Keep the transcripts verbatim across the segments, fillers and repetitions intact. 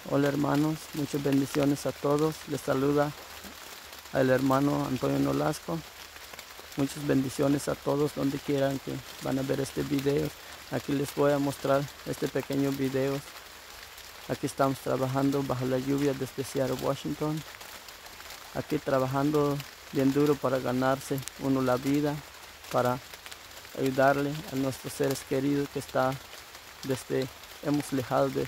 Hola hermanos, muchas bendiciones a todos. Les saluda el hermano Antonio Nolasco. Muchas bendiciones a todos donde quieran que van a ver este video. Aquí les voy a mostrar este pequeño video. Aquí estamos trabajando bajo la lluvia desde Seattle, Washington. Aquí trabajando bien duro para ganarse uno la vida, para ayudarle a nuestros seres queridos que está desde hemos lejado de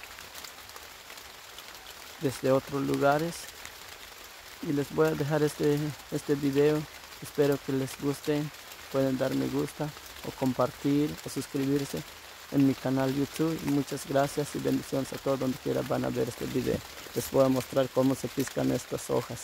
desde otros lugares. Y les voy a dejar este este video. Espero que les guste. Pueden dar me gusta o compartir o suscribirse en mi canal YouTube. Y muchas gracias y bendiciones a todos donde quiera van a ver este video. Les voy a mostrar cómo se piscan estas hojas.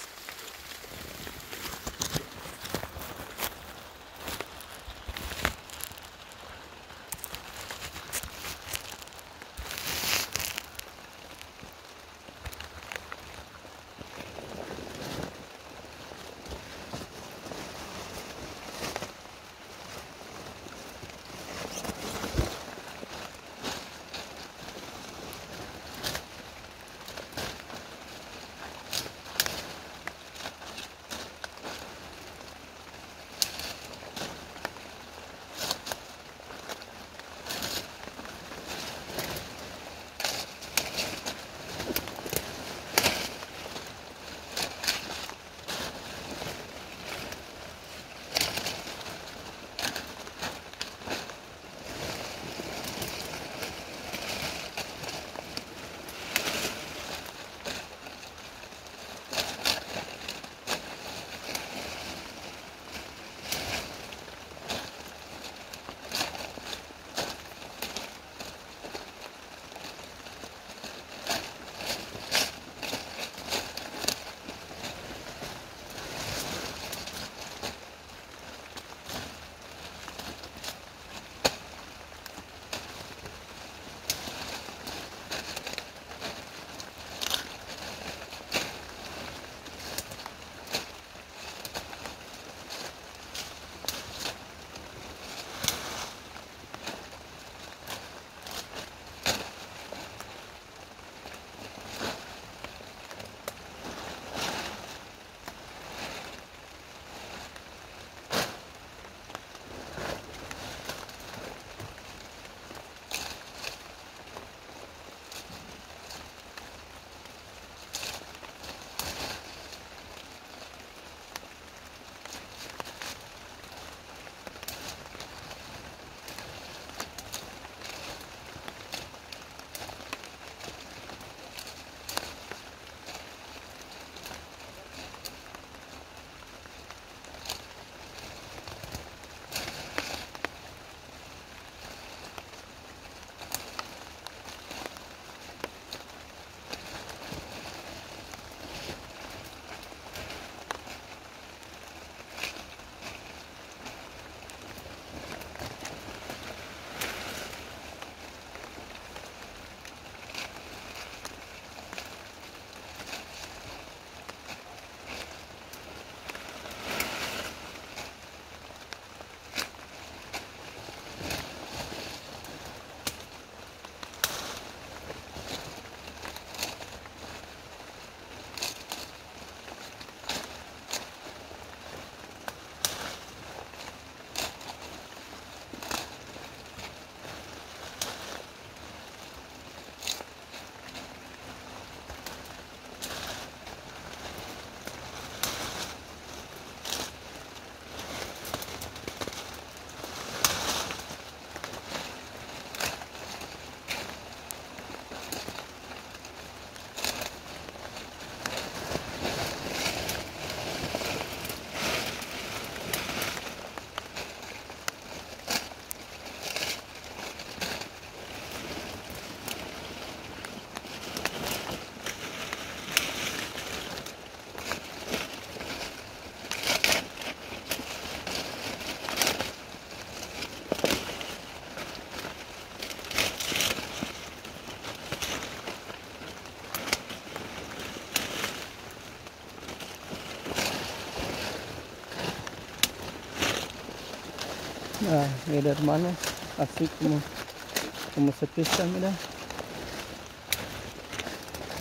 Ah, mira hermanos, así como, como se pisca, mira.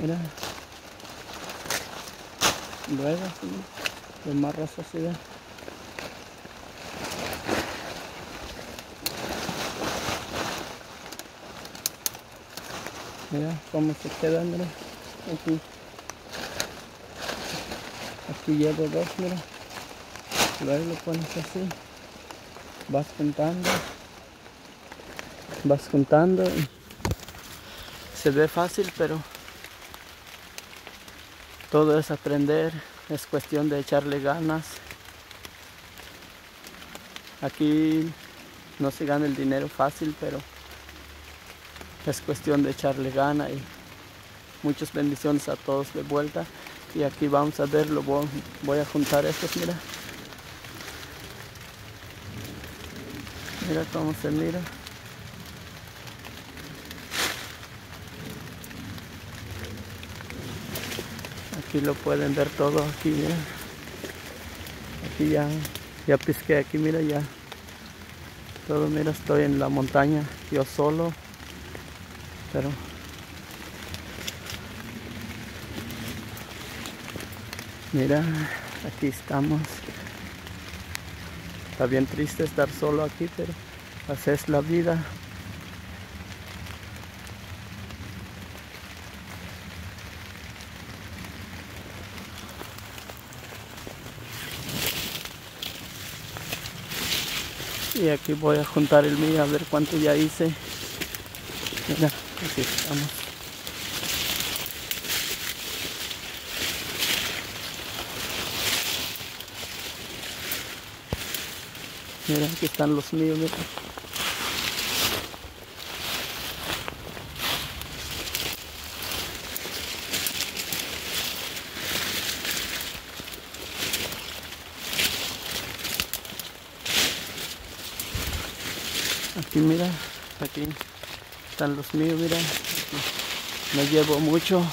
Mira. Luego, sí, lo amarras así, ¿ve? Mira cómo se queda, mira. Aquí. Aquí llevo dos, mira. Luego lo pones así. Vas juntando. Vas juntando y se ve fácil, pero todo es aprender. Es cuestión de echarle ganas. Aquí no se gana el dinero fácil, pero es cuestión de echarle ganas y muchas bendiciones a todos de vuelta. Y aquí vamos a verlo, voy, voy a juntar estos, mira. Mira cómo se mira. Aquí lo pueden ver todo, aquí mira. Aquí ya, ya pisqué aquí, mira ya. Todo, mira, estoy en la montaña, yo solo. Pero mira, aquí estamos. Está bien triste estar solo aquí, pero así es la vida. Y aquí voy a juntar el mío a ver cuánto ya hice. Mira, aquí estamos. Mira, aquí están los míos, mira. Aquí mira, aquí están los míos, mira. Aquí no llevo mucho.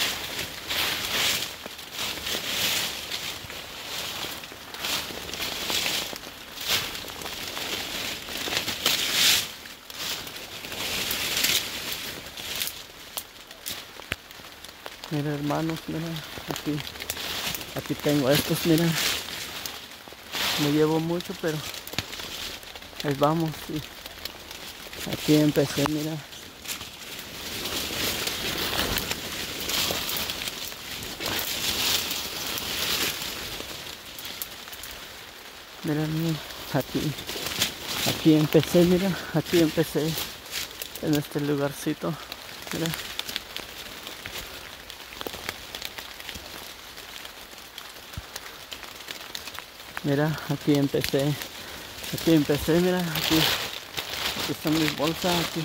Mira, hermanos, mira, aquí, aquí tengo estos, mira. No llevo mucho, pero ahí vamos. Y aquí empecé, mira. Mira, mira, aquí, aquí empecé, mira, aquí empecé en este lugarcito, mira. Mira, aquí empecé, aquí empecé, mira, aquí, aquí están mis bolsas, aquí,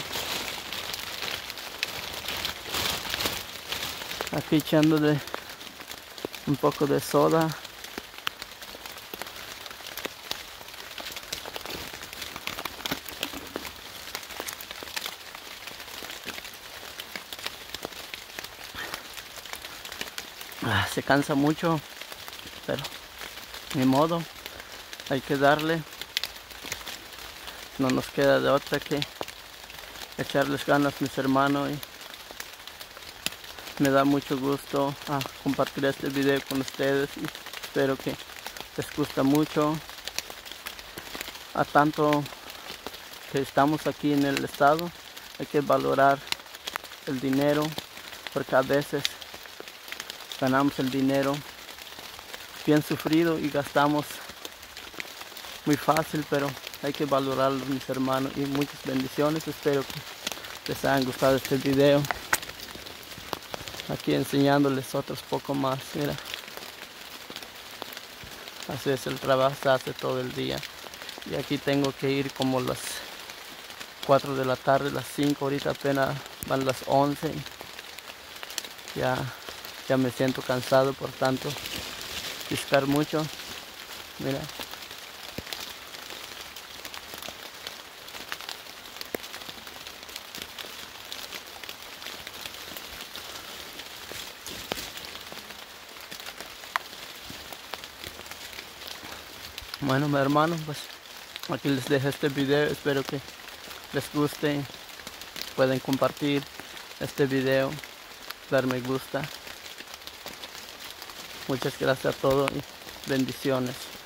aquí echándole un poco de soda. Ah, se cansa mucho, pero ni modo, hay que darle. No nos queda de otra que echarles ganas, mis hermanos, y me da mucho gusto ah, compartir este video con ustedes y espero que les guste mucho. A tanto que estamos aquí en el estado, hay que valorar el dinero, porque a veces ganamos el dinero bien sufrido y gastamos muy fácil, pero hay que valorarlo, mis hermanos, y muchas bendiciones. Espero que les haya gustado este video, aquí enseñándoles otros poco más. Mira, así es el trabajo, se hace todo el día, y aquí tengo que ir como las cuatro de la tarde, las cinco, ahorita apenas van las once. Ya, ya me siento cansado, por tanto piscar mucho. Mira, bueno, mis hermanos, pues aquí les dejo este video. Espero que les guste, pueden compartir este video dar me gusta. Muchas gracias a todos y bendiciones.